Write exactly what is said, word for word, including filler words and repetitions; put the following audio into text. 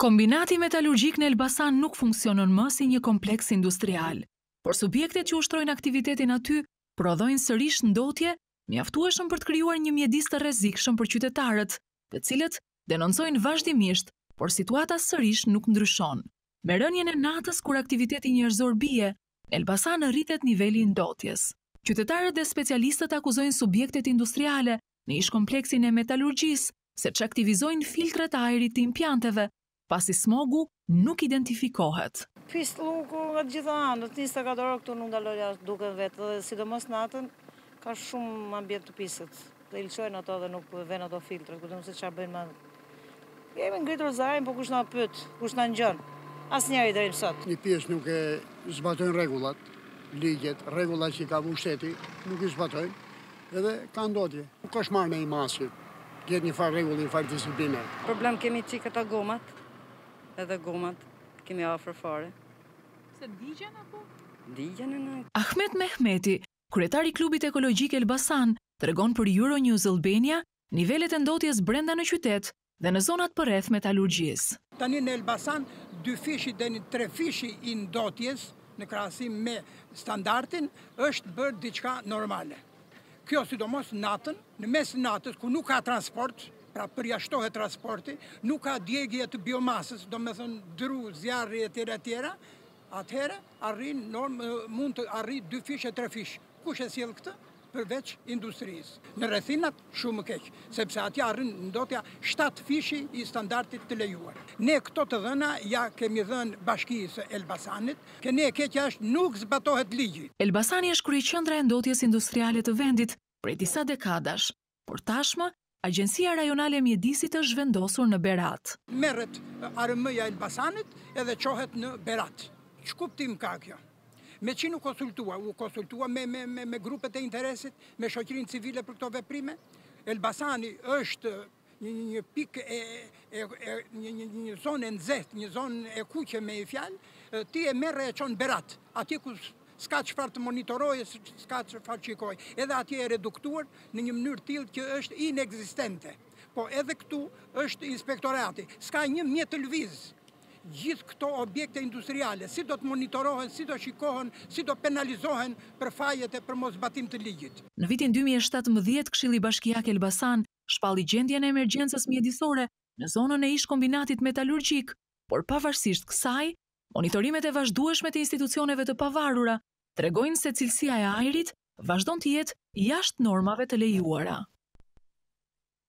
Kombinati metalurgjik në Elbasan nuk funksionon më si një kompleks industrial, por subjektet që ushtrojnë aktivitetin aty prodhojnë sërish ndotje, mjaftueshëm për të krijuar një mjedis të rrezikshëm për qytetarët, të cilët denoncojnë vazhdimisht, por situata sërish nuk ndryshon. Me rënien e natës kur aktiviteti njerëzor bie, në Elbasan rritet niveli i ndotjes. Qytetarët dhe specialistët akuzojnë subjektet industriale në ish kompleksin e metalurgjisë se që aktivizojnë filtret e ajrit të impianteve, pasi smogu nuk identifikohet. Pistë luku nga të gjitha anët, njëzet e katër orë këtu nuk ndaloj jashtë duke vetë, dhe sidomos natën ka shumë ambient të pisët, dhe ilqojnë ato dhe nuk ven ato filtret, ku të mëse qa bëjnë ma... Jemi ngritur zajnë, po kush na pyet, kush na ngjon, asnjëri deri sot. Një pjesë nuk e zbatojnë rregullat, ligjet, rregullat që ka vu shteti, nuk i zbatojnë, edhe ka ndotje. Nuk është marrë me i masit, gjetë një farë rregull, një farë disipline. Problem kemi që këta gomat, edhe gomat kemi afër fare. Se digjen apo? Digjen e në... Ahmet Mehmeti, kryetari i klubit ekologjik Elbasan, tregon për Euronews Albania nivelet e ndotjes brenda në qytet dhe në zonat përreth metalurgjisë. Tani në Elbasan, dy fishi dhe një tre fishi i ndotjes në krahasim me standardin është bërë diçka normale. Kjo sidomos natën, në mes natës ku nuk ka transport, pra përjashtohet transporti, nuk ka djegje të biomasës, do me thënë dru, zjarri e tjera tjera, atëherë arrin norm, mund të arri dy fish e tre fish. Kush e sjell këtë? Përveç industrisë. Në rrethinat shumë keq, sepse atja arrin ndotja shtatë fishi i standardit të lejuar. Ne këto të dhëna ja kemi dhënë bashkisë Elbasanit, që ne e keqja është nuk zbatohet ligji. Elbasani është kryeqendra e ndotjes industriale të vendit prej disa dekadash, por tashmë Agjencia Rajonale e Mjedisit është zhvendosur në Berat. Merret A R M-ja Elbasanit edhe qohet në Berat. Ç'kuptim ka kjo? Me që nuk konsultua, u konsultua me, me, me, me grupet e interesit, me shoqërinë civile për këto veprime. Elbasani është një, një pikë e, e, e një, një, një zonë e nxehtë, një zonë e kuqe me i fjalë, ti e merre e çon Berat, atje ku s'ka çfarë të monitoroje, s'ka çfarë qikoj. Edhe atje e reduktuar në një mënyrë tillë që është inekzistente. Po edhe këtu është inspektorati, s'ka një mjet të lëviz. Gjithë këto objekte industriale, si do të monitorohen, si do shikohen, si do penalizohen për fajet e për mos zbatim të ligjit. Në vitin dy mijë e shtatëmbëdhjetë, Këshilli Bashkiak Elbasan shpalli gjendjen e emergjencës mjedisore në zonën e ish kombinatit metalurgjik, por pavarësisht kësaj, monitorimet e vazhdueshme të institucioneve të pavarura tregojnë se cilësia e ajrit vazhdon të jetë jashtë normave të lejuara.